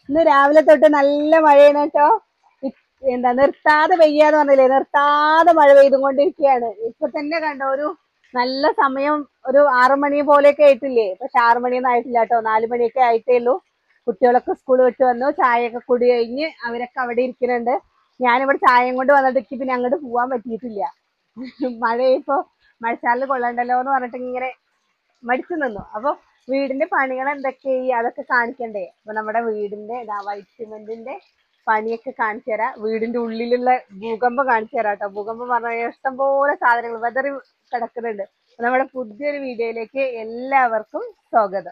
ഇന്ന് രാവിലെ തൊട്ട് നല്ല മഴയാണ് കേട്ടോ. എന്താ നിർത്താതെ പെയ്യാന്ന് പറഞ്ഞില്ലേ, നിർത്താതെ മഴ പെയ്തുകൊണ്ടിരിക്കുകയാണ്. ഇപ്പൊ തന്നെ കണ്ടോ, ഒരു നല്ല സമയം ഒരു 6 മണി പോലെയൊക്കെ ആയിട്ടില്ലേ? പക്ഷെ 6 മണിയൊന്നും ആയിട്ടില്ല കേട്ടോ, 4 മണിയൊക്കെ ആയിട്ടേ ഉള്ളൂ. കുട്ടികളൊക്കെ സ്കൂൾ വിട്ട് വന്നു, ചായയൊക്കെ കുടി കഴിഞ്ഞ് അവരൊക്കെ അവിടെ ഇരിക്കുന്നുണ്ട്. ഞാനിവിടെ ചായയും കൊണ്ട് വന്നിട്ട് പിന്നെ അങ്ങോട്ട് പോവാൻ പറ്റിയിട്ടില്ല. മഴ ഇപ്പൊ മഴച്ചാലിൽ കൊള്ളണ്ടല്ലോ എന്ന് പറഞ്ഞിട്ട് ഇങ്ങനെ മടിച്ചു നിന്നു. അപ്പൊ വീടിന്റെ പണികൾ എന്തൊക്കെയായി അതൊക്കെ കാണിക്കണ്ടേ? അപ്പൊ നമ്മുടെ വീടിന്റെ വൈറ്റ് സിമെന്റിന്റെ പണിയൊക്കെ കാണിച്ചു തരാം. വീടിന്റെ ഉള്ളിലുള്ള ഭൂകമ്പം കാണിച്ചു തരാം കേട്ടോ. ഭൂകമ്പം പറഞ്ഞാൽ ഇഷ്ടംപോലെ സാധനങ്ങൾ വെതറി കിടക്കുന്നുണ്ട്. നമ്മുടെ പുതിയൊരു വീഡിയോയിലേക്ക് എല്ലാവർക്കും സ്വാഗതം.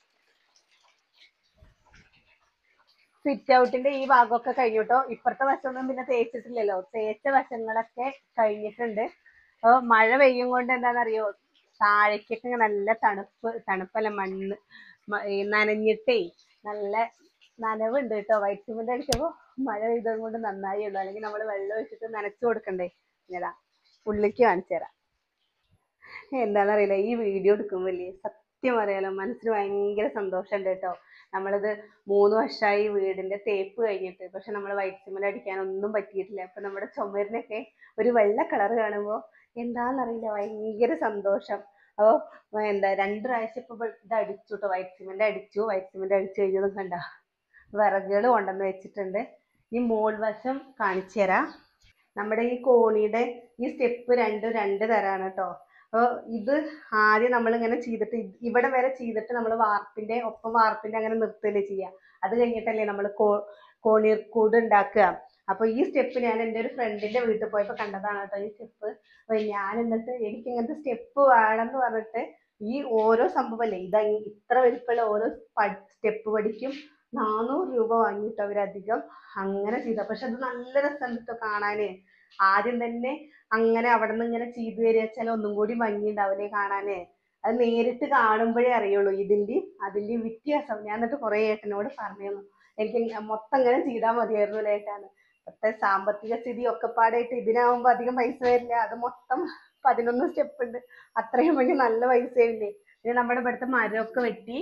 സിറ്റ് ഔട്ടിന്റെ ഈ ഭാഗമൊക്കെ കഴിഞ്ഞിട്ടോ. ഇപ്പുറത്തെ വശമൊന്നും പിന്നെ തേച്ചിട്ടില്ലല്ലോ. തേച്ച വശങ്ങളൊക്കെ കഴിഞ്ഞിട്ടുണ്ട്. അപ്പൊ മഴ പെയ്യും കൊണ്ട് എന്താണെന്നറിയോ, താഴേക്കൊക്കെ നല്ല തണുപ്പല്ല, മണ്ണ് നനഞ്ഞിട്ടേ നല്ല നനവുണ്ട് കേട്ടോ. വൈറ്റ് സിമെന്റ് അടിച്ചപ്പോ മഴ പെയ്തത് കൊണ്ട് നന്നായി ഉള്ളു. അല്ലെങ്കിൽ നമ്മൾ വെള്ളം ഒഴിച്ചിട്ട് നനച്ചു കൊടുക്കണ്ടേ. ഇങ്ങതാ ഉള്ളിലേക്ക് കാണിച്ചു തരാം. എന്താണെന്നറിയില്ല, ഈ വീഡിയോ എടുക്കുമ്പോല്ലേ സത്യം അറിയാലോ മനസ്സിന് ഭയങ്കര സന്തോഷമുണ്ട് കേട്ടോ. നമ്മളിത് 3 വർഷമായി വീടിന്റെ തേപ്പ് കഴിഞ്ഞിട്ട്, പക്ഷെ നമ്മൾ വൈറ്റ് സിമെന്റ് അടിക്കാനൊന്നും പറ്റിയിട്ടില്ല. അപ്പൊ നമ്മുടെ ചുമരിനൊക്കെ ഒരു വെള്ള കളർ കാണുമ്പോൾ എന്താണെന്നറിയില്ല ഭയങ്കര സന്തോഷം. അപ്പോൾ എന്താ 2 പ്രാവശ്യം ഇപ്പൊ ഇത് അടിച്ചു കേട്ടോ, വൈറ്റ് സിമെന്റ് അടിച്ചു. വൈറ്റ് സിമെന്റ് അടിച്ചു കഴിഞ്ഞതും കണ്ട വിറകുകൾ കൊണ്ടുവന്ന് വെച്ചിട്ടുണ്ട്. ഈ മോൾ വശം കാണിച്ചു തരാം. നമ്മുടെ ഈ കോണിയുടെ ഈ സ്റ്റെപ്പ് രണ്ട് തരാണ് കേട്ടോ. അപ്പോൾ ഇത് ആദ്യം നമ്മളിങ്ങനെ ചെയ്തിട്ട് ഇവിടെ വരെ ചെയ്തിട്ട് നമ്മൾ വാർപ്പിന്റെ അങ്ങനെ നിർത്തല്ലേ ചെയ്യുക. അത് കഴിഞ്ഞിട്ടല്ലേ നമ്മൾ കോണിക്കൂട് ഉണ്ടാക്കുക. അപ്പൊ ഈ സ്റ്റെപ്പ് ഞാൻ എൻ്റെ ഒരു ഫ്രണ്ടിന്റെ വീട്ടിൽ പോയപ്പോൾ കണ്ടതാണ് കേട്ടോ ഈ സ്റ്റെപ്പ്. അപ്പൊ ഞാൻ എന്നിട്ട് എനിക്ക് ഇങ്ങനത്തെ സ്റ്റെപ്പ് വേണമെന്ന് പറഞ്ഞിട്ട് ഈ ഓരോ സംഭവമല്ലേ ഇതാ ഇത്ര വലിപ്പമുള്ള ഓരോ സ്റ്റെപ്പ് പഠിക്കും 400 രൂപ വാങ്ങിയിട്ട് അവരധികം അങ്ങനെ ചെയ്ത. പക്ഷെ അത് നല്ല രസമുണ്ട് കേട്ടോ കാണാന്. ആദ്യം തന്നെ അങ്ങനെ അവിടെ നിന്ന് ഇങ്ങനെ ചെയ്തു തരിക വെച്ചാൽ ഒന്നും കൂടി ഭംഗി ഉണ്ടാവില്ലേ കാണാന്. അത് നേരിട്ട് കാണുമ്പോഴേ അറിയുള്ളൂ അതിന്റെ വ്യത്യാസം. ഞാൻ എന്നിട്ട് കുറെ ഏട്ടനോട് പറഞ്ഞു, എനിക്ക് മൊത്തം ഇങ്ങനെ ചെയ്താൽ മതിയായിരുന്നു ഏട്ടാന്ന്. ഇപ്പോഴത്തെ സാമ്പത്തിക സ്ഥിതി ഒക്കെ പാടായിട്ട് ഇതിനാവുമ്പോ അധികം പൈസ വരില്ല. അത് മൊത്തം 11 സ്റ്റെപ്പ് ഉണ്ട്. അത്രയും വേണ്ടി നല്ല പൈസയില്ലേ. പിന്നെ നമ്മുടെ ഇവിടുത്തെ മരമൊക്കെ വെട്ടി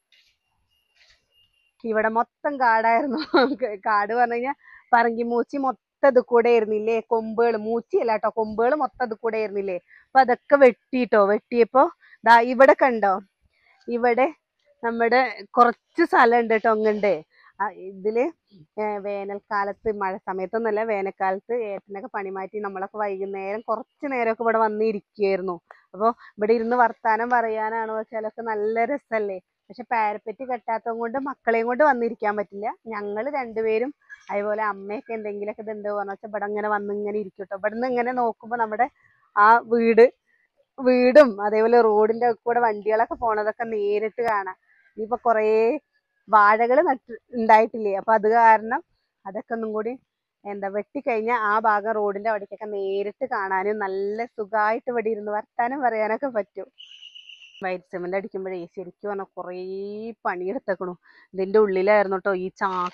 ഇവിടെ മൊത്തം കാടായിരുന്നു. കാട് പറഞ്ഞു കഴിഞ്ഞാൽ പറങ്കി മൂച്ചി മൊത്തം ഇത് കൂടെ ആയിരുന്നില്ലേ, കൊമ്പുകൾ മൂച്ചിയല്ല കേട്ടോ, കൊമ്പുകൾ മൊത്തം ഇത് കൂടെ ആയിരുന്നില്ലേ. അപ്പൊ അതൊക്കെ വെട്ടിട്ടോ. വെട്ടിയപ്പോ ദാ ഇവിടെ കണ്ടോ, ഇവിടെ നമ്മുടെ കുറച്ച് സ്ഥലം ഉണ്ട് കേട്ടോ. അങ്ങണ്ട് ഇതില് വേനൽക്കാലത്ത്, മഴ സമയത്തൊന്നുമല്ല, വേനൽക്കാലത്ത് ഏട്ടനൊക്കെ പണി മാറ്റി നമ്മളൊക്കെ വൈകുന്നേരം കുറച്ച് നേരമൊക്കെ ഇവിടെ വന്നിരിക്കുകയായിരുന്നു. അപ്പോൾ ഇവിടെ ഇരുന്ന് വർത്താനം പറയാനാണോ വെച്ചാലൊക്കെ നല്ല രസമല്ലേ. പക്ഷെ പാരപ്പറ്റ് കെട്ടാത്തത് കൊണ്ട് മക്കളെയും കൊണ്ട് വന്നിരിക്കാൻ പറ്റില്ല. ഞങ്ങൾ രണ്ടുപേരും അതുപോലെ അമ്മയൊക്കെ എന്തെങ്കിലുമൊക്കെ ഇതുണ്ട് പറഞ്ഞു വെച്ചാൽ ഇവിടെ ഇങ്ങനെ വന്ന് ഇങ്ങനെ ഇരിക്കും കേട്ടോ. ഇവിടെ നിന്ന് ഇങ്ങനെ നോക്കുമ്പോൾ നമ്മുടെ ആ വീടും അതേപോലെ റോഡിന്റെ കൂടെ വണ്ടികളൊക്കെ പോണതൊക്കെ നേരിട്ട് കാണാം. ഇനിയിപ്പോ കുറേ വാഴകൾ ഉണ്ടായിട്ടില്ലേ, അപ്പൊ അത് കാരണം അതൊക്കെ ഒന്നും കൂടി വെട്ടിക്കഴിഞ്ഞാൽ ആ ഭാഗം റോഡിന്റെ അവിടേക്കൊക്കെ നേരിട്ട് കാണാനും നല്ല സുഖമായിട്ട് ഇവിടെ ഇരുന്ന് വർത്താനം പറയാനൊക്കെ പറ്റും. വൈറ്റ് സിമെന്റ് അടിക്കുമ്പോഴേ ശരിക്കും പറഞ്ഞാൽ കുറേ പണിയെടുത്തേക്കണു. ഇതിന്റെ ഉള്ളിലായിരുന്നു കേട്ടോ ഈ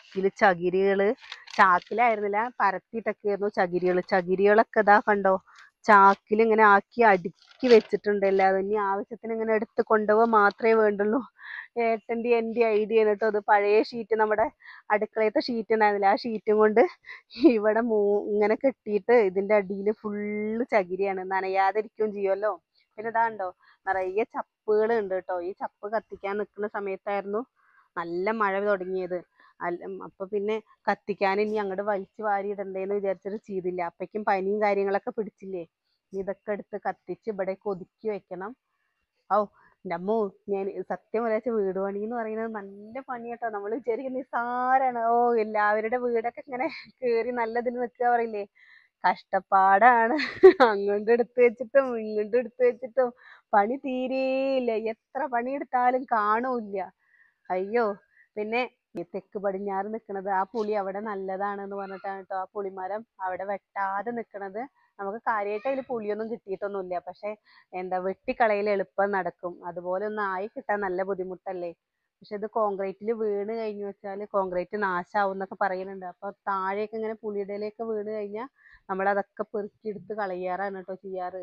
ചാക്കിലായിരുന്നില്ല, പരത്തിയിട്ടൊക്കെ ആയിരുന്നു ചകിരികളൊക്കെ ഇതാ കണ്ടോ, ചാക്കിൽ ഇങ്ങനെ ആക്കി അടുക്കി വെച്ചിട്ടുണ്ട്. അല്ലാതെ ഇനി ആവശ്യത്തിന് ഇങ്ങനെ എടുത്ത് കൊണ്ടുപോകാൻ മാത്രമേ വേണ്ടുള്ളൂ. എൻ്റെ ഐഡിയ ആണ് കേട്ടോ. അത് പഴയ ഷീറ്റ്, നമ്മുടെ അടുക്കളയത്തെ ഷീറ്റ് ഉണ്ടായിരുന്നില്ല, ആ ഷീറ്റും കൊണ്ട് ഇവിടെ ഇങ്ങനെ കെട്ടിയിട്ട് ഇതിന്റെ അടിയിൽ ഫുള്ള് ചകിരിയാണ്, നനയാതിരിക്കുകയും ചെയ്യുമല്ലോ. പിന്നെ ഇതാണ്ടോ നിറയെ ചപ്പുകൾ ഉണ്ട് കേട്ടോ. ഈ ചപ്പ് കത്തിക്കാൻ നിൽക്കുന്ന സമയത്തായിരുന്നു നല്ല മഴ തുടങ്ങിയത്. അപ്പൊ പിന്നെ കത്തിക്കാൻ ഇനി അങ്ങോട്ട് വലിച്ചു വാരി ഇടണ്ടേന്ന് വിചാരിച്ചിട്ട് ചെയ്തില്ല. അപ്പയ്ക്കും പനിയും കാര്യങ്ങളൊക്കെ പിടിച്ചില്ലേ. ഇതൊക്കെ എടുത്ത് കത്തിച്ച് ഇവിടെ ഒതുക്കി വെക്കണം. എൻ്റെ അമ്മോ, ഞാൻ സത്യം പറയാച്ച വീട് പണി എന്ന് പറയുന്നത് നല്ല പണി കേട്ടോ. നമ്മൾ വിചാരിക്കുന്ന നിസ്സാരാണ്. എല്ലാവരുടെ വീടൊക്കെ ഇങ്ങനെ കേറി നല്ലതിൽ നിൽക്കുക പറയില്ലേ, കഷ്ടപ്പാടാണ്. അങ്ങോട്ട് എടുത്തു വെച്ചിട്ടും ഇങ്ങോട്ട് എടുത്തു വെച്ചിട്ടും പണി തീരെയില്ല. എത്ര പണിയെടുത്താലും കാണൂല്ല. അയ്യോ. പിന്നെ തെക്ക് പടിഞ്ഞാറ് നിൽക്കുന്നത് ആ പുളി അവിടെ നല്ലതാണെന്ന് പറഞ്ഞിട്ടാണ് കേട്ടോ ആ പുളിമരം അവിടെ വെട്ടാതെ നിൽക്കുന്നത്. നമുക്ക് കാര്യമായിട്ട് അതിൽ പുളിയൊന്നും കിട്ടിയിട്ടൊന്നുമില്ല. പക്ഷെ വെട്ടിക്കളയിൽ എളുപ്പം നടക്കും. അതുപോലെ ഒന്ന് ആയി കിട്ടാൻ നല്ല ബുദ്ധിമുട്ടല്ലേ. പക്ഷെ ഇത് കോൺക്രീറ്റിൽ വീണ് കഴിഞ്ഞു വെച്ചാൽ കോൺക്രീറ്റ് നാശാവും എന്നൊക്കെ പറയുന്നുണ്ട്. അപ്പൊ താഴെയൊക്കെ ഇങ്ങനെ പുളിയുടെ ഇലയൊക്കെ വീണ് കഴിഞ്ഞാൽ നമ്മളതൊക്കെ പെറുക്കിയെടുത്ത് കളയാറാണ് കേട്ടോ ചെയ്യാറ്.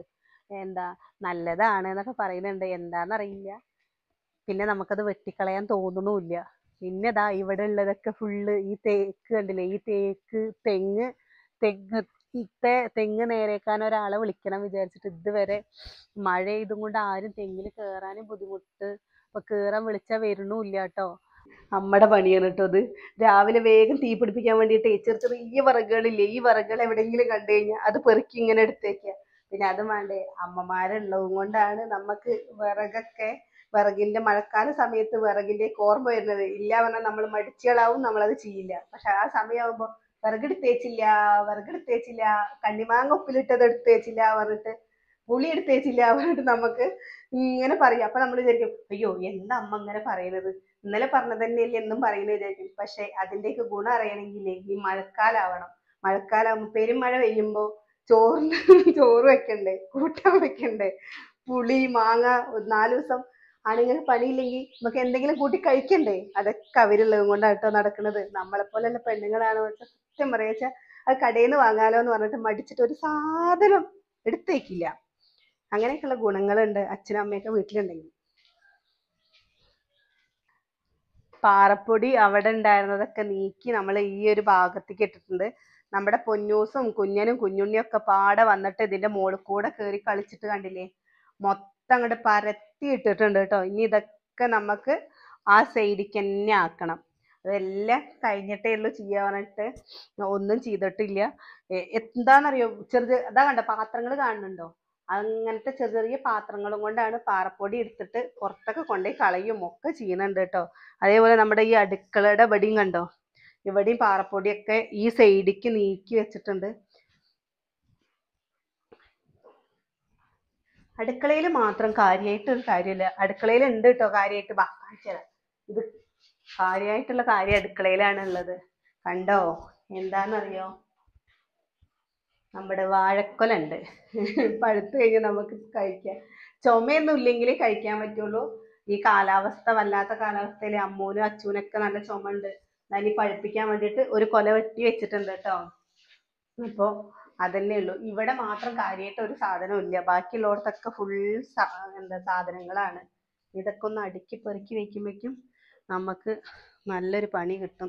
നല്ലതാണ് എന്നൊക്കെ പറയുന്നുണ്ട്. എന്താണെന്നറിയില്ല. പിന്നെ നമുക്കത് വെട്ടിക്കളയാൻ തോന്നുന്നുമില്ല. പിന്നെ ദാ ഇവിടെ ഉള്ളതൊക്കെ ഫുള്ള് ഈ തേക്ക് കണ്ടില്ലേ, ഈ തെങ്ങ് തെങ്ങ് നേരേക്കാൻ ഒരാളെ വിളിക്കണം വിചാരിച്ചിട്ട് ഇതുവരെ മഴ ഇതും കൊണ്ട് ആരും തെങ്ങിൽ കയറാനും ബുദ്ധിമുട്ട്. അപ്പൊ കേറാൻ വിളിച്ചാ വരണമില്ല കേട്ടോ. നമ്മടെ പണിയാണ് കേട്ടോ അത്. രാവിലെ വേഗം തീ പിടിപ്പിക്കാൻ വേണ്ടിയിട്ട് ചെറിയ ചെറിയ വിറകുകളില്ലേ, ഈ വിറകുകൾ എവിടെയെങ്കിലും കണ്ടു കഴിഞ്ഞാൽ അത് പെറുക്കി ഇങ്ങനെ എടുത്തേക്കുക. പിന്നെ അത് വേണ്ടേ, അമ്മമാരുള്ളതും കൊണ്ടാണ് നമുക്ക് വിറകിന്റെ മഴക്കാല സമയത്ത് വിറകിന്റെ ഓർമ്മ വരുന്നത്. ഇല്ല പറഞ്ഞാൽ നമ്മൾ മടിച്ചുകളാവും, നമ്മളത് ചെയ്യില്ല. പക്ഷെ ആ സമയമാകുമ്പോ വിറകെടുത്തേച്ചില്ല, വിറകെടുത്തേച്ചില്ല, കണ്ണിമാങ്ങ ഉപ്പിലിട്ടത് എടുത്തേച്ചില്ല പറഞ്ഞിട്ട്, പുളി എടുത്തേച്ചില്ല പറഞ്ഞിട്ട് നമുക്ക് ഇങ്ങനെ പറയും. അപ്പൊ നമ്മൾ വിചാരിക്കും, അയ്യോ എന്താ അമ്മ ഇങ്ങനെ പറയുന്നത്, ഇന്നലെ പറഞ്ഞത് തന്നെയല്ലേ എന്നും പറയുന്നത് വിചാരിക്കും. പക്ഷെ അതിന്റെയൊക്കെ ഗുണം അറിയണമെങ്കിൽ ഈ മഴക്കാലാവണം. മഴക്കാലാവുമ്പോ പെരുമഴ പെയ്യുമ്പോ ചോറ് വെക്കണ്ടേ, കൂട്ടാൻ വെക്കണ്ടേ, പുളി മാങ്ങ 4 ദിവസം ആണെങ്കിൽ പണിയില്ലെങ്കിൽ നമുക്ക് എന്തെങ്കിലും കൂട്ടി കഴിക്കണ്ടേ. അതൊക്കെ അവരുള്ളത് കൊണ്ടാണ് കേട്ടോ നടക്കുന്നത്. നമ്മളെ പോലെയുള്ള പെണ്ണുങ്ങളാണ് വെച്ചാൽ സത്യം പറയാ വെച്ചാൽ അത് കടയിൽ നിന്ന് വാങ്ങാലോ എന്ന് പറഞ്ഞിട്ട് മടിച്ചിട്ട് ഒരു സാധനം എടുത്തേക്കില്ല. അങ്ങനെയൊക്കെയുള്ള ഗുണങ്ങളുണ്ട് അച്ഛനും അമ്മയൊക്കെ വീട്ടിലുണ്ടെങ്കിൽ. പാറപ്പൊടി അവിടെ ഉണ്ടായിരുന്നതൊക്കെ നീക്കി നമ്മൾ ഈ ഒരു ഭാഗത്തേക്ക് ഇട്ടിട്ടുണ്ട്. നമ്മുടെ പൊന്നൂസും കുഞ്ഞനും കുഞ്ഞുണ്ണിയും ഒക്കെ പാടെ വന്നിട്ട് ഇതിന്റെ മുകളിൽ കൂടെ കയറി കളിച്ചിട്ട് കണ്ടില്ലേ, മൊത്തം അങ്ങോട്ട് പരത്തി ഇട്ടിട്ടുണ്ട് കേട്ടോ. ഇനി ഇതൊക്കെ നമുക്ക് ആ സൈഡിക്ക് തന്നെ ആക്കണം. അതെല്ലാം കഴിഞ്ഞിട്ടേ ഉള്ളൂ ചെയ്യാൻ പറഞ്ഞിട്ട് ഒന്നും ചെയ്തിട്ടില്ല. എന്താണെന്നറിയോ, അതാ കണ്ടോ പാത്രങ്ങൾ കാണുന്നുണ്ടോ, അങ്ങനത്തെ ചെറിയ ചെറിയ പാത്രങ്ങളും കൊണ്ടാണ് പാറപ്പൊടി എടുത്തിട്ട് പുറത്തൊക്കെ കൊണ്ടുപോയി കളയും ഒക്കെ ചെയ്യുന്നുണ്ട് കേട്ടോ. അതേപോലെ നമ്മുടെ ഈ അടുക്കളയുടെ ഇവിടെയും കണ്ടോ, ഇവിടെയും പാറപ്പൊടിയൊക്കെ ഈ സൈഡിക്ക് നീക്കി വെച്ചിട്ടുണ്ട്. അടുക്കളയിൽ മാത്രം കാര്യമായിട്ട് ഒരു കാര്യമില്ല, അടുക്കളയിൽ ഉണ്ട് കേട്ടോ കാര്യമായിട്ട്. കാണിച്ചുതരാം, ഇത് കാര്യമായിട്ടുള്ള കാര്യം അടുക്കളയിലാണ് ഉള്ളത്. കണ്ടോ, എന്താണെന്നറിയോ, നമ്മുടെ വാഴക്കൊലുണ്ട്. പഴുത്ത് കഴിഞ്ഞാൽ നമുക്ക് കഴിക്കാം. ചുമയൊന്നും ഇല്ലെങ്കിലേ കഴിക്കാൻ പറ്റുള്ളൂ. ഈ കാലാവസ്ഥ വല്ലാത്ത കാലാവസ്ഥയിൽ അമ്മൂനും അച്ഛനൊക്കെ നല്ല ചുമ ഉണ്ട്. അതിന് പഴുപ്പിക്കാൻ വേണ്ടിയിട്ട് ഒരു കൊല വെട്ടി വെച്ചിട്ടുണ്ട് കേട്ടോ. അപ്പോൾ അതന്നെ ഉള്ളൂ. ഇവിടെ മാത്രം കാര്യമായിട്ട് ഒരു സാധനവും ഇല്ല, ബാക്കിയുള്ളവർക്കൊക്കെ ഫുൾ സാധനങ്ങളാണ്. ഇതൊക്കെ ഒന്ന് അടുക്കി പെറുക്കി വെക്കുമ്പോഴേക്കും നമുക്ക് നല്ലൊരു പണി കിട്ടും.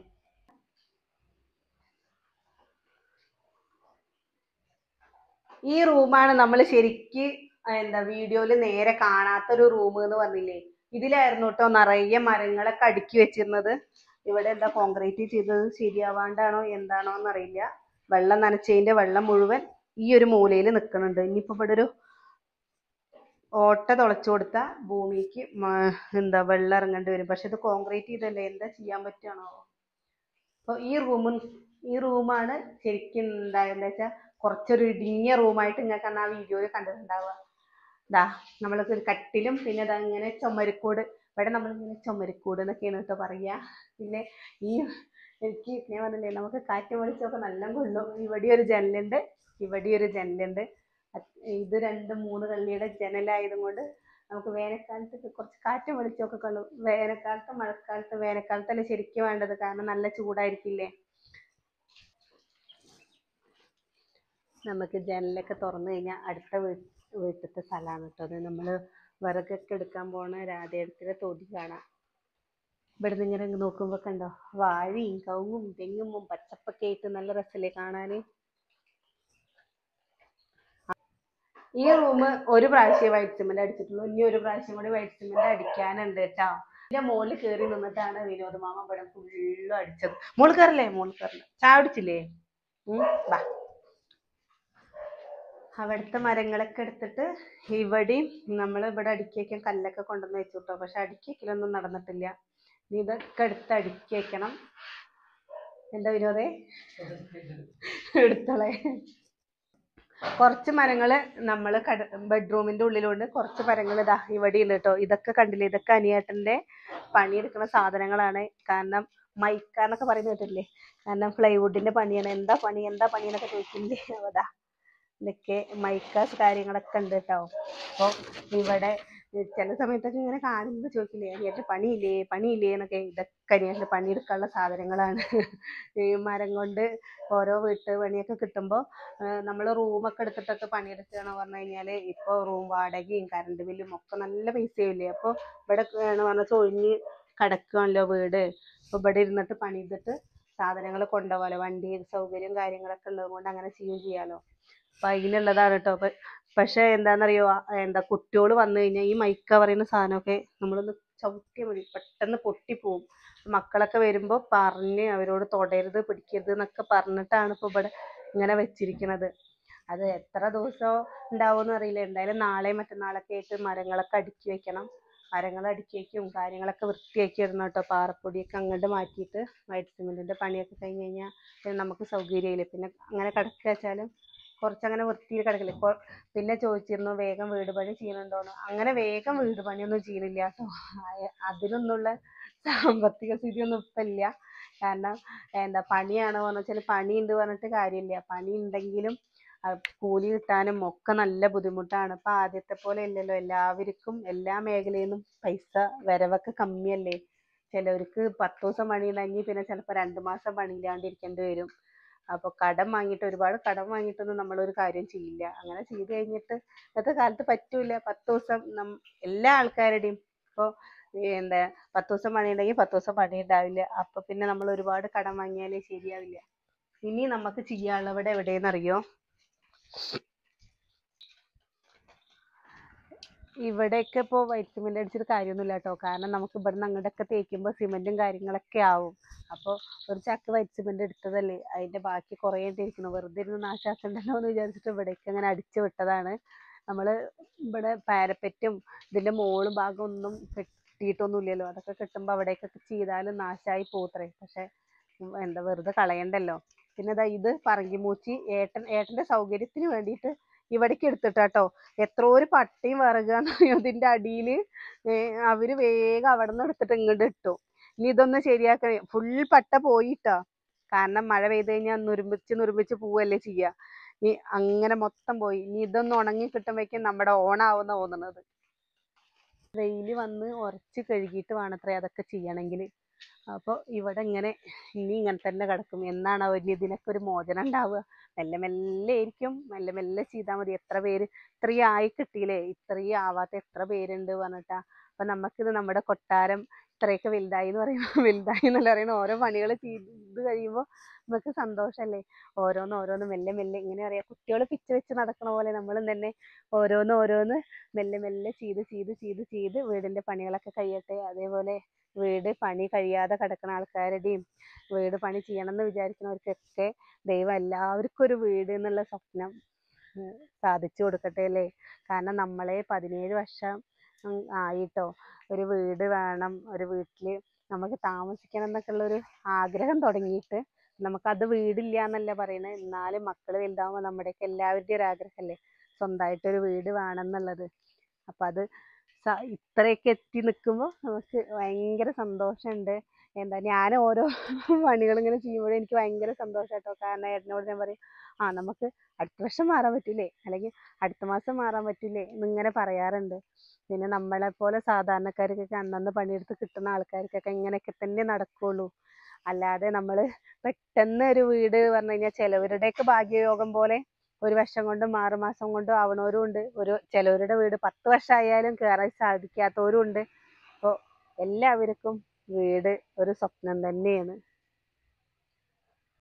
ഈ റൂമാണ് നമ്മൾ ശരിക്ക് വീഡിയോയിൽ നേരെ കാണാത്തൊരു റൂം എന്ന് പറഞ്ഞില്ലേ. ഇതിലായിരുന്നു കേട്ടോ നിറയെ മരങ്ങളൊക്കെ അടുക്കി വെച്ചിരുന്നത്. ഇവിടെ എന്താ കോൺക്രീറ്റ് ചെയ്തത് ശരിയാവാണ്ടാണോ എന്താണോ എന്നറിയില്ല. വെള്ളം നനച്ചതിന്റെ വെള്ളം മുഴുവൻ ഈ ഒരു മൂലയിൽ നിൽക്കുന്നുണ്ട്. ഇനിയിപ്പോ ഇവിടെ ഒരു ഓട്ട തുളച്ചു കൊടുത്താൽ ഭൂമിക്ക് വെള്ളം ഇറങ്ങേണ്ടി വരും. പക്ഷെ ഇത് കോൺക്രീറ്റ് ചെയ്തല്ലേ, എന്താ ചെയ്യാൻ പറ്റുകയാണോ. അപ്പോൾ ഈ റൂമാണ് ശരിക്കും എന്താ വെച്ചാൽ കുറച്ചൊരു ഇടുങ്ങിയ റൂമായിട്ട് നിങ്ങൾക്ക് ആ വീഡിയോയിൽ കണ്ടിട്ടുണ്ടാവുക. ഇതാ നമ്മൾക്ക് ഒരു കട്ടിലും പിന്നെ ഇതാ ഇങ്ങനെ ചുമരിക്കൂട്, ഇവിടെ നമ്മളിങ്ങനെ ചുമരിക്കൂട് എന്നൊക്കെയാണ് കേട്ടോ പറയുക. പിന്നെ എനിക്ക് ഞാൻ പറഞ്ഞില്ലേ, നമുക്ക് കാറ്റ് വെളിച്ചമൊക്കെ നല്ല കൊള്ളും. ഇവിടെ ഒരു ജനലുണ്ട്, ഇവിടെ ഒരു ജനലുണ്ട്. ഇത് 2-3 കള്ളിയുടെ ജനലായതും കൊണ്ട് നമുക്ക് വേനൽക്കാലത്ത് കുറച്ച് കാറ്റും വെളിച്ചമൊക്കെ കൊള്ളും. വേനൽക്കാലത്തല്ലേ ശരിക്കും വേണ്ടത്, കാരണം നല്ല ചൂടായിരിക്കില്ലേ. നമുക്ക് ജനലൊക്കെ തുറന്നു കഴിഞ്ഞാൽ അടുത്ത വീട്ടിലത്തെ സ്ഥലമാണ് കേട്ടോ അത്. നമ്മൾ വിറകൊക്കെ എടുക്കാൻ പോണ രാധേടത്തിൻ്റെ തൊടി കാണാം. ഇവിടെ നിന്ന് ഇങ്ങനെ നോക്കുമ്പോൾ കണ്ടോ, വാഴയും കവുങ്ങും തെങ്ങും പച്ചപ്പൊക്കെ ആയിട്ട് നല്ല രസമല്ലേ കാണാൻ. ഈ റൂം ഒരു പ്രാവശ്യം വൈറ്റ് സിമെന്റ് അടിച്ചിട്ടുള്ളൂ, ഇനി ഒരു പ്രാവശ്യം കൂടി വൈറ്റ് സിമെന്റ് അടിക്കാനുണ്ട് കേട്ടോ. ഇതിന്റെ മുകളിൽ കയറി നിന്നിട്ടാണ് വിനോദ് മാമ ഇവിടെ ഫുള്ളും അടിച്ചത്. മോള് കയറില്ലേ, ചായ അടിച്ചില്ലേ. വാ, അവിടുത്തെ മരങ്ങളൊക്കെ എടുത്തിട്ട് ഇവിടെയും നമ്മൾ ഇവിടെ അടുക്കി വയ്ക്കാൻ കല്ലൊക്കെ കൊണ്ടുവന്ന് വെച്ചു കേട്ടോ. പക്ഷെ അടുക്കി വയ്ക്കലൊന്നും നടന്നിട്ടില്ല. ഇനി ഇതൊക്കെ എടുത്ത് അടുക്കി വയ്ക്കണം. എന്താ വിനോദേ, എടുത്തോളെ. കുറച്ച് മരങ്ങൾ നമ്മൾ ബെഡ്റൂമിന്റെ ഉള്ളിലുണ്ട്, കുറച്ച് മരങ്ങൾ ഇതാ ഇവിടെ ഉണ്ട് കേട്ടോ. ഇതൊക്കെ കണ്ടില്ലേ, ഇതൊക്കെ അനിയേട്ടന്റെ പണിയെടുക്കുന്ന സാധനങ്ങളാണ്. കാരണം മൈക്കാന്നൊക്കെ പറയുന്നത് കേട്ടില്ലേ, കാരണം പ്ലൈവുഡിന്റെ പണിയാണ്. എന്താ പണി എന്നൊക്കെ ചോദിക്കില്ലേ. അതാ ഇതൊക്കെ മൈക്കാസ് കാര്യങ്ങളൊക്കെ ഉണ്ട് കേട്ടോ. അപ്പോൾ ഇവിടെ ചില സമയത്തൊക്കെ ഇങ്ങനെ കാണുമ്പോൾ ചോദിക്കില്ലേ, അനിയേട്ടൻ പണിയില്ലേ എന്നൊക്കെ. ഇതൊക്കെ അനിയേട്ടൻ പണിയെടുക്കാനുള്ള സാധനങ്ങളാണ്. ഈ മരം കൊണ്ട് ഓരോ വീട്ട് പണിയൊക്കെ കിട്ടുമ്പോൾ നമ്മൾ റൂമൊക്കെ എടുത്തിട്ടൊക്കെ പണിയെടുക്കുകയാണെന്ന് പറഞ്ഞു കഴിഞ്ഞാൽ ഇപ്പോൾ റൂം വാടകയും കറണ്ട് ബില്ലും ഒക്കെ നല്ല പൈസയില്ലേ. അപ്പോൾ ഇവിടെ പറഞ്ഞാൽ കിടക്കുകയാണല്ലോ വീട്. അപ്പോൾ ഇവിടെ ഇരുന്നിട്ട് പണിതിട്ട് സാധനങ്ങൾ കൊണ്ടുപോകാമല്ലോ, വണ്ടി സൗകര്യം കാര്യങ്ങളൊക്കെ ഉള്ളത് കൊണ്ട് അങ്ങനെ ചെയ്യാമല്ലോ. അപ്പം അതിനുള്ളതാണ് കേട്ടോ. പക്ഷെ എന്താണെന്നറിയോ, കുട്ടികൾ വന്നു കഴിഞ്ഞാൽ ഈ മൈക്ക പറയുന്ന സാധനമൊക്കെ നമ്മളൊന്ന് ചവിട്ടിയാൽ മതി, പെട്ടെന്ന് പൊട്ടിപ്പോവും. മക്കളൊക്കെ വരുമ്പോൾ പറഞ്ഞ് അവരോട് തൊടരുത് പിടിക്കരുത് എന്നൊക്കെ പറഞ്ഞിട്ടാണ് ഇപ്പോൾ ഇവിടെ ഇങ്ങനെ വെച്ചിരിക്കുന്നത്. അത് എത്ര ദിവസം ഉണ്ടാവുമെന്ന് അറിയില്ല. എന്തായാലും നാളെ മറ്റന്നാളൊക്കെ ആയിട്ട് മരങ്ങളൊക്കെ അടുക്കി വെക്കണം. മരങ്ങൾ അടുക്കി വയ്ക്കും, കാര്യങ്ങളൊക്കെ വൃത്തിയാക്കി ഇടണം കേട്ടോ. പാറപ്പൊടിയൊക്കെ അങ്ങോട്ട് മാറ്റിയിട്ട് വൈറ്റ് സിമെൻറ്റിൻ്റെ പണിയൊക്കെ കഴിഞ്ഞ് കഴിഞ്ഞാൽ പിന്നെ നമുക്ക് സൗകര്യമില്ല. പിന്നെ അങ്ങനെ കിടക്കുക വെച്ചാലും കുറച്ചങ്ങനെ വൃത്തിയിൽ കിടക്കില്ല. ഇപ്പോൾ പിന്നെ ചോദിച്ചിരുന്നു വേഗം വീട് പണി ചെയ്യുന്നുണ്ടോയെന്ന്. അങ്ങനെ വേഗം വീട് പണിയൊന്നും ചെയ്യുന്നില്ല കേട്ടോ. അതിനൊന്നുള്ള സാമ്പത്തിക സ്ഥിതിയൊന്നും ഇപ്പം ഇല്ല. കാരണം പണിയാണോ എന്ന് വെച്ചാൽ പണിയുണ്ട് പറഞ്ഞിട്ട് കാര്യമില്ല. പണി ഉണ്ടെങ്കിലും കൂലി കിട്ടാനും ഒക്കെ നല്ല ബുദ്ധിമുട്ടാണ്. ഇപ്പം ആദ്യത്തെ പോലെ അല്ലല്ലോ, എല്ലാവർക്കും എല്ലാ മേഖലയിൽ നിന്നും പൈസ വരവൊക്കെ കമ്മിയല്ലേ. ചിലവർക്ക് 10 ദിവസം പണിയുണ്ടെങ്കിൽ പിന്നെ ചിലപ്പോൾ 2 മാസം പണിയില്ലാണ്ടിരിക്കേണ്ടി വരും. അപ്പോൾ കടം വാങ്ങിയിട്ട്, ഒരുപാട് കടം വാങ്ങിയിട്ടൊന്നും നമ്മളൊരു കാര്യം ചെയ്യില്ല. അങ്ങനെ ചെയ്ത് കഴിഞ്ഞിട്ട് ഇന്നത്തെ കാലത്ത് പറ്റൂല. 10 ദിവസം എല്ലാ ആൾക്കാരുടെയും ഇപ്പോൾ 10 ദിവസം പണിയുണ്ടെങ്കിൽ 10 ദിവസം പണി ഉണ്ടാവില്ല. അപ്പോൾ പിന്നെ നമ്മൾ ഒരുപാട് കടം വാങ്ങിയാലേ ശരിയാവില്ല. ഇനി നമുക്ക് ചെയ്യാനുള്ളവിടെ എവിടെയെന്നറിയോ, ഇവിടെയൊക്കെ ഇപ്പോൾ വൈറ്റ് സിമെന്റ് അടിച്ചിട്ട് കാര്യമൊന്നുമില്ല കേട്ടോ. കാരണം നമുക്ക് ഇവിടുന്ന് അങ്ങോട്ടൊക്കെ തേക്കുമ്പോൾ സിമെന്റും കാര്യങ്ങളൊക്കെ ആവും. അപ്പോൾ ഒരു ചക്ക് വൈറ്റ് സിമെന്റ് എടുത്തതല്ലേ, അതിന്റെ ബാക്കി കുറേ ഇരിക്കുന്നു. വെറുതെ ഇരുന്ന് നാശാക്കണ്ടല്ലോ എന്ന് വിചാരിച്ചിട്ട് ഇവിടേക്ക് അങ്ങനെ അടിച്ചു വിട്ടതാണ്. നമ്മൾ ഇവിടെ പാരപ്പറ്റും ഇതിന്റെ മോളും ഭാഗം ഒന്നും കെട്ടിയിട്ടൊന്നുമില്ലല്ലോ. അതൊക്കെ കെട്ടുമ്പോൾ അവിടേക്കൊക്കെ ചെയ്താലും നാശമായി പോത്രേ. പക്ഷെ വെറുതെ കളയണ്ടല്ലോ. പിന്നെ ഇത് പറങ്കിമൂച്ചി ഏട്ടന്റെ സൗകര്യത്തിന് വേണ്ടിയിട്ട് ഇവിടേക്ക് എടുത്തിട്ടാട്ടോ. എത്രയോ ഒരു പട്ടയും വിറകാന്നറിയോ ഇതിന്റെ അടിയിൽ. അവര് വേഗം അവിടെ നിന്ന് എടുത്തിട്ട് ഇങ്ങോട്ട് ഇട്ടു. ഇനി ഇതൊന്ന് ശരിയാക്കണേ. ഫുൾ പട്ട പോയിട്ടാ. കാരണം മഴ പെയ്ത് കഴിഞ്ഞാൽ നുറുമ്പിച്ച് പോവല്ലേ ചെയ്യുക. ഈ അങ്ങനെ മൊത്തം പോയി. ഇനി ഇതൊന്ന് ഉണങ്ങി കിട്ടുമ്പോഴേക്കും നമ്മുടെ ഓണാവുന്ന തോന്നുന്നത്. വെയിൽ വന്ന് ഉരച്ച് കഴുകിയിട്ട് വേണത്രേ അതൊക്കെ ചെയ്യണമെങ്കിൽ. അപ്പോൾ ഇവിടെ ഇനി ഇങ്ങനെ തന്നെ കിടക്കും. എന്നാണ് ഇതിനൊക്കെ ഒരു മോചനം ഉണ്ടാവുക? മെല്ലെ മെല്ലെ ആയിരിക്കും, മെല്ലെ മെല്ലെ ചെയ്താൽ മതി. എത്ര പേര് ഇത്രയും ആയി കിട്ടിയില്ലേ, ഇത്രയും ആവാത്ത എത്ര പേരുണ്ട് പറഞ്ഞിട്ടാ. അപ്പം നമുക്കിത് നമ്മുടെ കൊട്ടാരം ഇത്രയൊക്കെ വലുതായി എന്ന് പറയുമ്പോൾ, വലുതായി എന്നല്ല പറയുന്നത്, ഓരോ പണികൾ ചെയ്ത് കഴിയുമ്പോൾ നമുക്ക് സന്തോഷമല്ലേ. ഓരോന്ന് മെല്ലെ മെല്ലെ ഇങ്ങനെ അറിയാം, കുട്ടികൾ പിച്ച വെച്ച് നടക്കണ പോലെ നമ്മളും തന്നെ ഓരോന്ന് മെല്ലെ മെല്ലെ ചെയ്ത് വീടിന്റെ പണികളൊക്കെ കഴിയട്ടെ. അതേപോലെ വീട് പണി കഴിയാതെ കിടക്കുന്ന ആൾക്കാരുടെയും വീട് പണി ചെയ്യണം എന്ന് വിചാരിക്കുന്നവർക്കൊക്കെ ദൈവം എല്ലാവർക്കും ഒരു വീട് എന്നുള്ള സ്വപ്നം സാധിച്ചു കൊടുക്കട്ടെ അല്ലേ. കാരണം നമ്മളെ 17 വർഷം ആയിട്ടോ ഒരു വീട് വേണം, ഒരു വീട്ടിൽ നമുക്ക് താമസിക്കണം എന്നൊക്കെ ഉള്ളൊരു ആഗ്രഹം തുടങ്ങിയിട്ട്. നമുക്കത് വീടില്ല എന്നല്ല പറയുന്നത്, എന്നാലും മക്കൾ വലുതാവുമ്പോൾ നമ്മുടെയൊക്കെ എല്ലാവരുടെയും ഒരു ആഗ്രഹമല്ലേ സ്വന്തമായിട്ടൊരു വീട് വേണം എന്നുള്ളത്. അപ്പം അത് ഇത്രയൊക്കെ എത്തി നിൽക്കുമ്പോൾ നമുക്ക് ഭയങ്കര സന്തോഷമുണ്ട്. ഞാൻ ഓരോ പണികൾ ഇങ്ങനെ ചെയ്യുമ്പോഴും എനിക്ക് ഭയങ്കര സന്തോഷം കേട്ടോ. കാരണം ഏട്ടനോട് ഞാൻ പറയും, നമുക്ക് അടുത്ത വർഷം മാറാൻ പറ്റില്ലേ, അല്ലെങ്കിൽ അടുത്ത മാസം മാറാൻ പറ്റില്ലേ എന്നിങ്ങനെ പറയാറുണ്ട്. പിന്നെ നമ്മളെപ്പോലെ സാധാരണക്കാർക്കൊക്കെ അന്നന്ന് പണിയെടുത്ത് കിട്ടുന്ന ആൾക്കാർക്കൊക്കെ ഇങ്ങനെയൊക്കെ തന്നെ നടക്കുള്ളൂ. അല്ലാതെ നമ്മൾ പെട്ടെന്ന് ഒരു വീട് പറഞ്ഞു കഴിഞ്ഞാൽ ചിലവരുടെയൊക്കെ ഭാഗ്യയോഗം പോലെ 1 വർഷം കൊണ്ടും 6 മാസം കൊണ്ടും ആവണവരും ഉണ്ട്. ചിലവരുടെ വീട് 10 വർഷമായാലും കയറാൻ സാധിക്കാത്തവരും ഉണ്ട്. അപ്പോൾ എല്ലാവർക്കും വീട് ഒരു സ്വപ്നം തന്നെയാണ്.